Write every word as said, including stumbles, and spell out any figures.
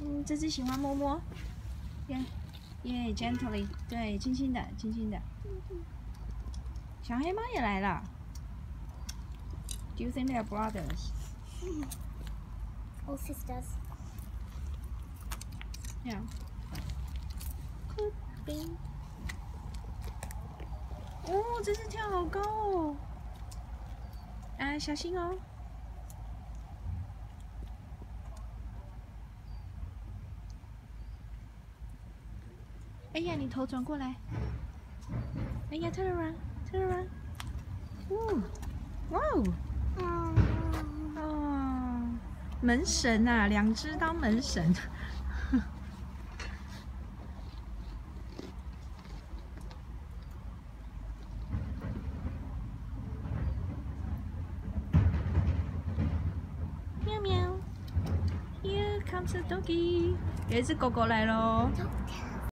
嗯，这只喜欢摸摸。耶耶 ，gently， 对，轻轻的，轻轻的。小黑猫也来了。Do you think they are brothers? Or sisters? Yeah. Could be. 哦，这只跳好高哦！啊，小心哦！哎呀，你头转过来！哎呀 ，turn around, turn around. 哦，哇哦！哦，门神啊，两只当门神。喵喵 ，Here comes a doggy，有一只狗狗来喽。